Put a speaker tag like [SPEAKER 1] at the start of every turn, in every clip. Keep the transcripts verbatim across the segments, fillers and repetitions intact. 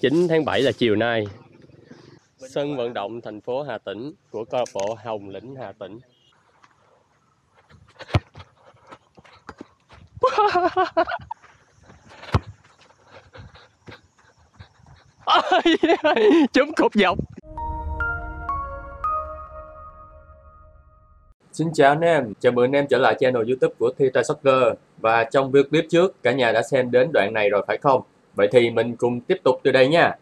[SPEAKER 1] chín tháng bảy là chiều nay. Sân vận động thành phố Hà Tĩnh của câu lạc bộ Hồng Lĩnh Hà Tĩnh. Trúng cột dọc. Xin chào anh em, chào mừng anh em trở lại channel YouTube của Theta Soccer. Và trong video clip trước, cả nhà đã xem đến đoạn này rồi phải không? Vậy thì mình cùng tiếp tục từ đây nha.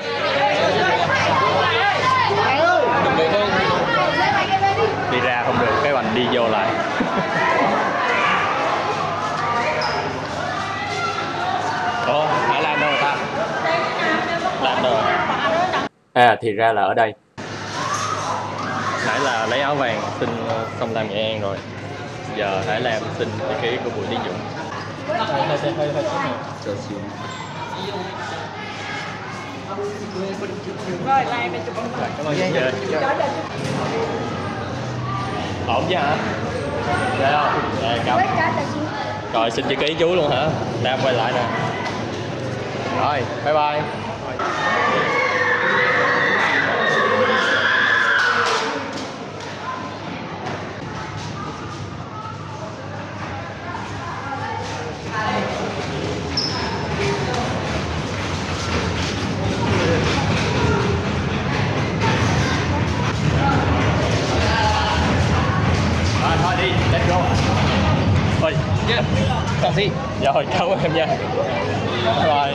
[SPEAKER 1] Đi ra không được, cái hoành đi vô lại. Ủa, Hải Lan đâu rồi ta? Lan đâu rồi? À, thì ra là ở đây. Nãy là lấy áo vàng xin Sông Lam Nghệ An rồi. Giờ Hải Lam xin chữ ký của Bùi Tiến Dũng. Hơi hơi hơi hơi chờ xíu. Rồi, lại mình chụp ảnh. Cảm ơn chị. Ổn chứ hả? Dạ không? Dạ, cảm. Rồi, xin chữ ký chú luôn hả? Đang quay lại nè. Rồi, bye bye. Thôi đi, let's go. Thôi, yeah. Cảm ơn. Rồi, cảm ơn em nha. Rồi.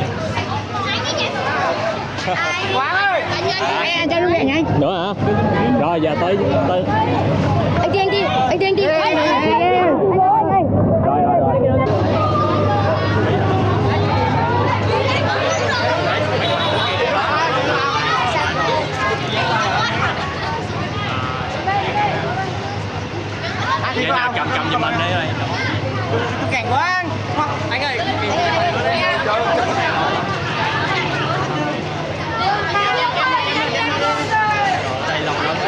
[SPEAKER 2] Quán ơi, anh cho nó về nhanh.
[SPEAKER 1] Nữa hả? Rồi giờ tới tới.
[SPEAKER 2] Anh đi anh đi, anh đi anh đi. Rồi
[SPEAKER 1] rồi rồi. Vậy nào cầm cầm giùm anh đấy ơi.
[SPEAKER 3] Càng quá anh ơi.
[SPEAKER 1] Đây lòng lắm.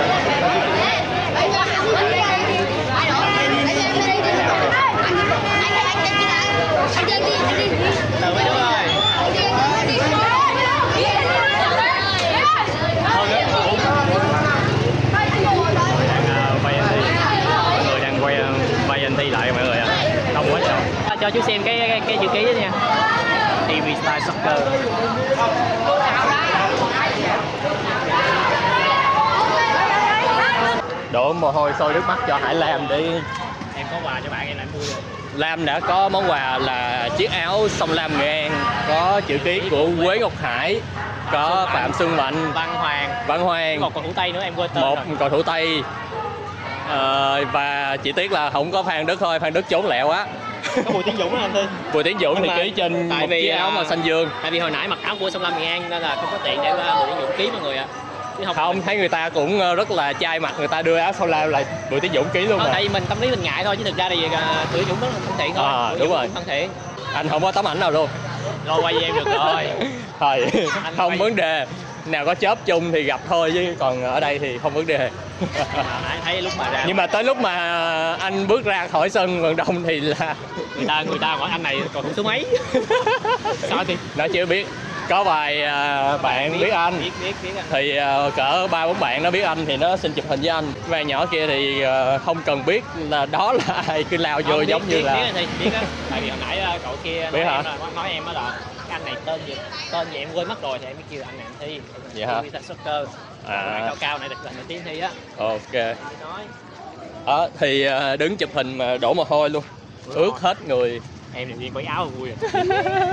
[SPEAKER 3] Cho chú xem cái cái, cái chữ ký đó nha. tê vê Style Soccer.
[SPEAKER 1] Đổ mồ hôi sôi nước mắt cho Hải Lam để
[SPEAKER 3] Em có quà cho bạn em lại mua rồi.
[SPEAKER 1] Lam đã có món quà là chiếc áo Sông Lam Nghệ An, có chữ ký của Quế Ngọc Hải, có Phạm Xuân Mạnh,
[SPEAKER 3] Văn Hoàng,
[SPEAKER 1] Văn Hoàng,
[SPEAKER 3] một cầu thủ Tây nữa em quên tên
[SPEAKER 1] một
[SPEAKER 3] rồi.
[SPEAKER 1] cầu thủ Tây. Ờ, và chỉ tiếc là không có Phan Đức thôi, Phan Đức trốn lẹ quá.
[SPEAKER 3] Có Bùi Tiến Dũng đó anh Thư.
[SPEAKER 1] Bùi Tiến Dũng thì ký trên
[SPEAKER 3] tại
[SPEAKER 1] một
[SPEAKER 3] vì
[SPEAKER 1] chiếc áo màu xanh dương.
[SPEAKER 3] Tại vì hồi nãy mặc áo của Sông Lam Nghệ An nên là không có tiện để Bùi Tiến Dũng ký mọi người ạ. À.
[SPEAKER 1] Không, không thấy người ta cũng rất là chai mặt, người ta đưa áo Sông Lam lại Bùi Tiến Dũng ký luôn.
[SPEAKER 3] Không,
[SPEAKER 1] mà.
[SPEAKER 3] Tại vì mình tâm lý mình ngại thôi chứ thực ra thì Bùi Tiến Dũng rất là thân thiện thôi.
[SPEAKER 1] À, đúng rồi.
[SPEAKER 3] Thân thiện.
[SPEAKER 1] Anh không có tấm ảnh nào luôn.
[SPEAKER 3] Rồi quay với em được rồi.
[SPEAKER 1] Thôi,
[SPEAKER 3] Anh
[SPEAKER 1] không
[SPEAKER 3] quay...
[SPEAKER 1] vấn đề. Nào có chớp chung thì gặp thôi chứ còn ở đây thì không vấn đề.
[SPEAKER 3] À, thấy lúc mà ra.
[SPEAKER 1] Nhưng mà tới lúc mà anh bước ra khỏi sân vận động thì là
[SPEAKER 3] người ta người ta hỏi anh này còn thủ số mấy. Sao thì
[SPEAKER 1] nó chưa biết. Có vài uh, bạn biết, biết anh
[SPEAKER 3] biết, biết, biết anh.
[SPEAKER 1] Thì uh, cỡ ba bốn bạn nó biết anh thì nó xin chụp hình với anh. Và nhỏ kia thì uh, không cần biết là đó là ai, cứ lao vô
[SPEAKER 3] biết,
[SPEAKER 1] giống
[SPEAKER 3] biết,
[SPEAKER 1] như là
[SPEAKER 3] biết, biết, biết á. Tại vì hồi nãy cậu kia
[SPEAKER 1] biết
[SPEAKER 3] nói
[SPEAKER 1] hả?
[SPEAKER 3] em là, nói em đó là cái anh này tên gì tên gì em quên mất rồi thì em mới kêu anh này anh Thi.
[SPEAKER 1] Vậy hả?
[SPEAKER 3] Theta Soccer.
[SPEAKER 1] À.
[SPEAKER 3] Cao cao này là nổi tiếng Thi á.
[SPEAKER 1] Ok.
[SPEAKER 3] Nói.
[SPEAKER 1] Đó thì uh, đứng chụp hình mà đổ mồ hôi luôn. Ướt, ướt hết người.
[SPEAKER 3] Em thì viên quấy áo vui rồi.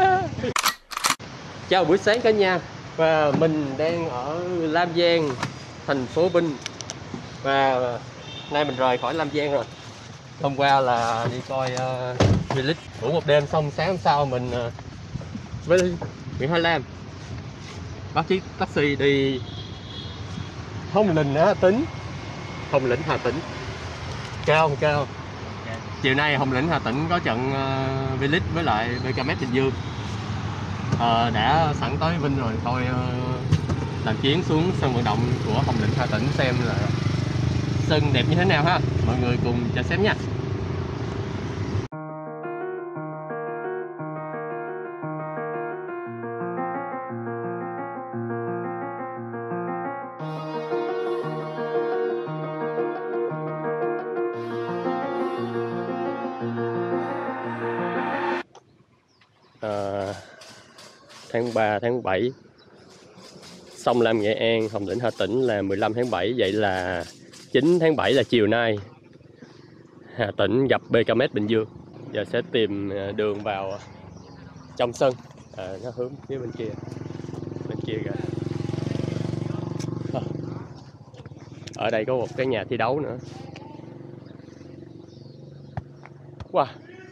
[SPEAKER 1] Chào buổi sáng cả nhà. Và mình đang ở Lam Giang, thành phố Vinh. Và nay mình rời khỏi Lam Giang rồi. Hôm qua là đi coi uh, V-League, ngủ một đêm xong sáng hôm sau mình uh, với Nguyễn Hải Lam bắt chiếc taxi đi Hồng Lĩnh Hà Tĩnh. Hồng Lĩnh Hà Tĩnh. Cao không cao? Okay. Chiều nay Hồng Lĩnh Hà Tĩnh có trận uh, V-League với lại bê ca em ét Bình Dương. Uh, đã sẵn tới Vinh rồi, thôi uh, làm chuyến xuống sân vận động của Hồng Lĩnh Hà Tĩnh xem là sân đẹp như thế nào ha. Mọi người cùng chờ xem nha. tháng ba, tháng bảy. Sông Lam Nghệ An, Hồng Lĩnh Hà Tĩnh là mười lăm tháng bảy. Vậy là chín tháng bảy là chiều nay Hà Tĩnh gặp bê ca em ét Bình Dương. Giờ sẽ tìm đường vào trong sân. À, nó hướng phía bên kia. Bên kia kìa. Ở đây có một cái nhà thi đấu nữa. Wow.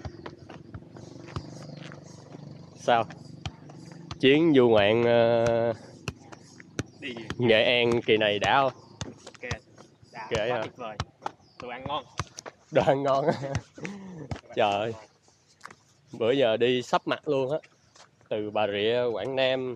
[SPEAKER 1] Sao? Chuyến du ngoạn uh, đi Nghệ An kỳ này đã không?
[SPEAKER 3] Ok, đã,
[SPEAKER 1] Kệ
[SPEAKER 3] quá
[SPEAKER 1] hả?
[SPEAKER 3] tuyệt vời. Đồ ăn ngon.
[SPEAKER 1] Đồ ăn ngon. Trời ơi. Bữa giờ đi sắp mặt luôn á. Từ Bà Rịa, Quảng Nam,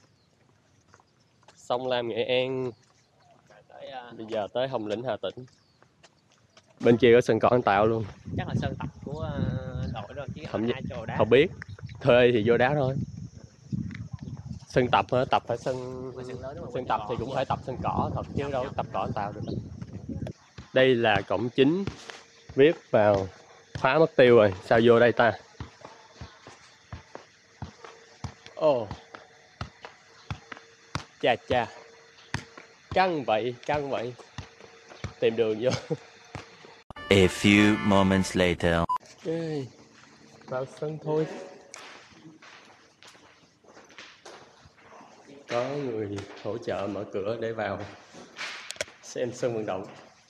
[SPEAKER 1] Sông Lam Nghệ An,
[SPEAKER 3] Tới, uh,
[SPEAKER 1] bây giờ tới Hồng Lĩnh Hà Tĩnh. Bên kia có sân cỏ anh Tạo luôn.
[SPEAKER 3] chắc là sân tập của uh, đội rồi chứ
[SPEAKER 1] Không,
[SPEAKER 3] hai chỗ đá.
[SPEAKER 1] không biết. Thuê thì vô đá thôi. Sân tập hả? Tập phải sân
[SPEAKER 3] Sân, lớn
[SPEAKER 1] sân tập thì cũng phải tập sân cỏ thật chứ đâu tập cỏ anh Tạo được. Đây là cổng chính, viết vào khóa mất tiêu rồi. Sao vô đây ta? Ồ oh. Chà chà, căng vậy, căng vậy. Tìm đường vô.
[SPEAKER 4] A few moments later.
[SPEAKER 1] Okay. Vào sân thôi. Có người hỗ trợ mở cửa để vào xem sân vận động.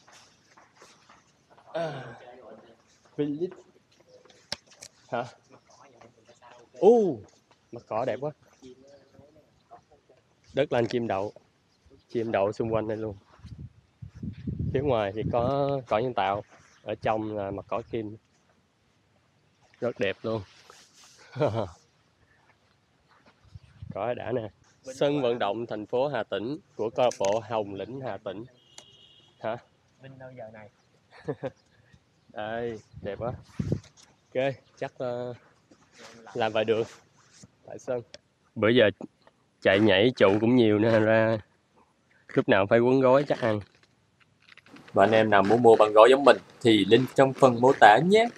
[SPEAKER 1] À, Village. Hả? Ô, uh, mặt cỏ đẹp quá. Đất lành chim đậu. Chim đậu xung quanh đây luôn. Phía ngoài thì có cỏ nhân tạo. Ở trong là mặt cỏ kim. Rất đẹp luôn. Cỏ đã nè. Sân vận động thành phố Hà Tĩnh của câu lạc bộ Hồng Lĩnh Hà Tĩnh. Hả?
[SPEAKER 3] Vinh đâu giờ này.
[SPEAKER 1] Đây, đẹp quá. Ok, chắc uh, làm vài đường tại sân. Bữa giờ chạy nhảy trụ cũng nhiều nữa, ra lúc nào phải quấn gói chắc ăn. Và anh em nào muốn mua băng gói giống mình thì link trong phần mô tả nhé.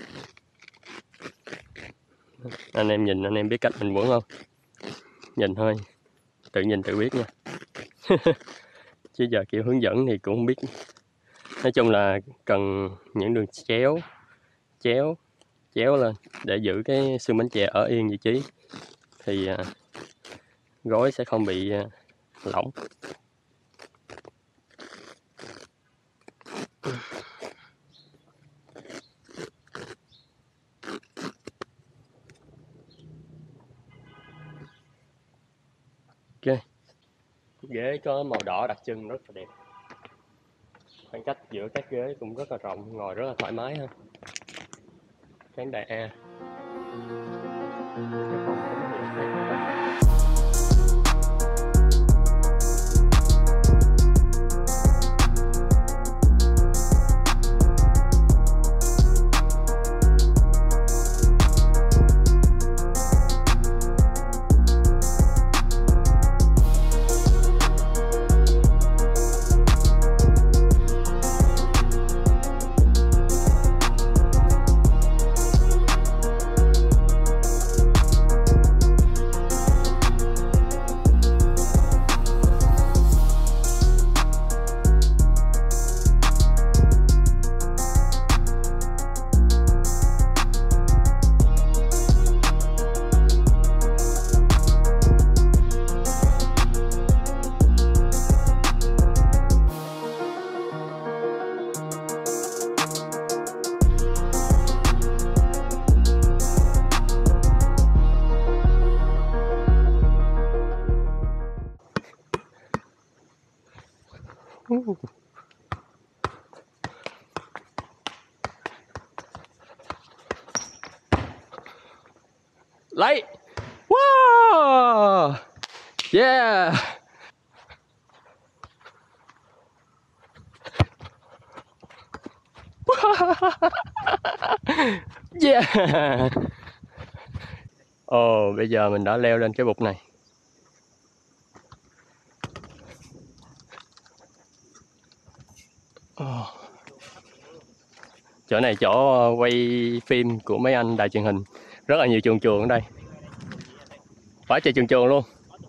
[SPEAKER 1] Anh em nhìn anh em biết cách mình quấn không? Nhìn thôi, tự nhìn tự biết nha. Chứ giờ kiểu hướng dẫn thì cũng không biết. Nói chung là cần những đường chéo, chéo, chéo lên để giữ cái xương bánh chè ở yên vị trí. Thì uh, gói sẽ không bị uh, lỏng. Ok, ghế có màu đỏ đặc trưng rất là đẹp. Khoảng cách giữa các ghế cũng rất là rộng, ngồi rất là thoải mái ha. Khán đài A. Lấy. Wow. Yeah. Yeah. Ồ, oh, bây giờ mình đã leo lên cái bục này. Oh. Chỗ này chỗ quay phim của mấy anh đài truyền hình. Rất là nhiều chuồng chuồng ở đây. Quá trời trường trường luôn.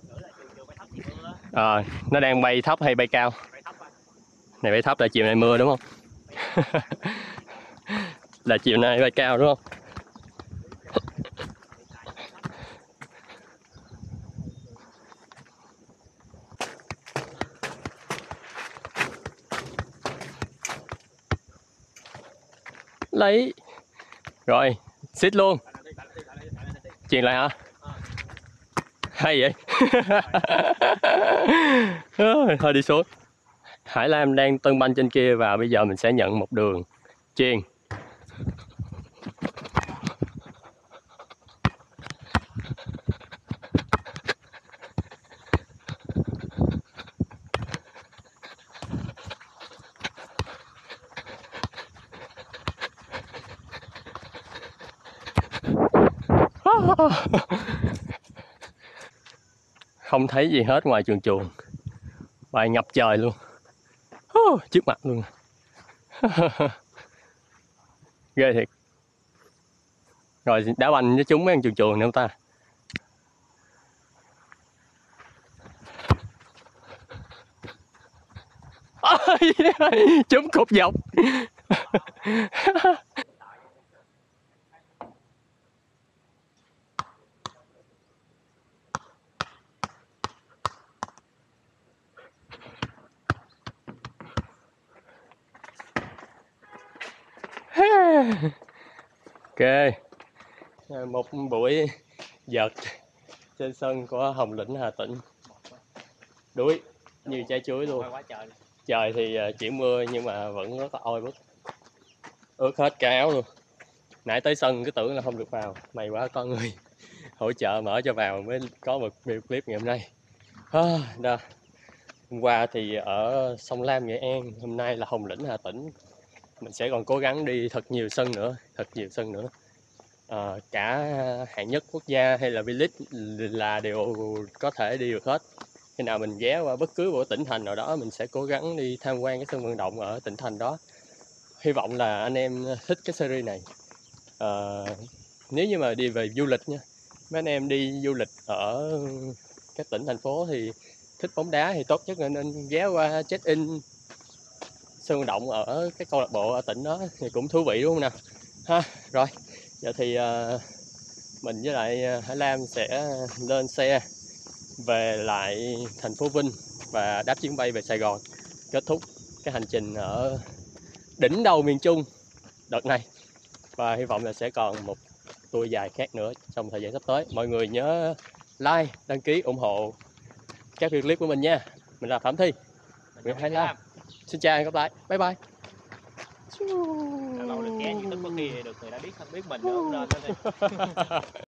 [SPEAKER 1] Ờ, nó đang bay thấp hay bay cao? Này bay thấp là chiều nay mưa đúng không? Là chiều nay bay cao đúng không? Lấy rồi xích luôn, chuyền lại hả? Hay vậy. Thôi đi xuống. Hải Lam đang tân banh trên kia và bây giờ mình sẽ nhận một đường chuyền. Không thấy gì hết ngoài chuồn chuồn, bài ngập trời luôn, trước mặt luôn. Ghê thiệt. Rồi đá banh với chúng mấy con chuồn chuồn nữa không ta? Chúng cột dọc. Ok, một buổi giật trên sân của Hồng Lĩnh Hà Tĩnh. Đuối như trái chuối luôn. Trời thì chỉ mưa nhưng mà vẫn rất là oi bức, ướt hết cả áo luôn. Nãy tới sân cứ tưởng là không được vào, may quá có người hỗ trợ mở cho vào mới có một video clip ngày hôm nay. À, đó. Hôm qua thì ở Sông Lam Nghệ An, hôm nay là Hồng Lĩnh Hà Tĩnh. Mình sẽ còn cố gắng đi thật nhiều sân nữa, thật nhiều sân nữa. À, cả hạng nhất quốc gia hay là V-League là đều có thể đi được hết. Khi nào mình ghé qua bất cứ một tỉnh thành nào đó, mình sẽ cố gắng đi tham quan cái sân vận động ở tỉnh thành đó. Hy vọng là anh em thích cái series này. À, nếu như mà đi về du lịch nha, mấy anh em đi du lịch ở các tỉnh thành phố thì thích bóng đá thì tốt nhất là nên ghé qua check in sân vận động ở cái câu lạc bộ ở tỉnh đó thì cũng thú vị đúng không nào ha. Rồi giờ thì uh, mình với lại Hải Lam sẽ lên xe về lại thành phố Vinh và đáp chuyến bay về Sài Gòn, kết thúc cái hành trình ở đỉnh đầu miền Trung đợt này, và hy vọng là sẽ còn một tour dài khác nữa trong thời gian sắp tới. Mọi người nhớ like, đăng ký, ủng hộ các video clip của mình nha. Mình là Phạm Thi, mình Hải Lam. Xin chào và hẹn gặp lại, bye bye.
[SPEAKER 3] Lâu được ghé YouTube có khi được người đã biết không biết mình nữa không nên.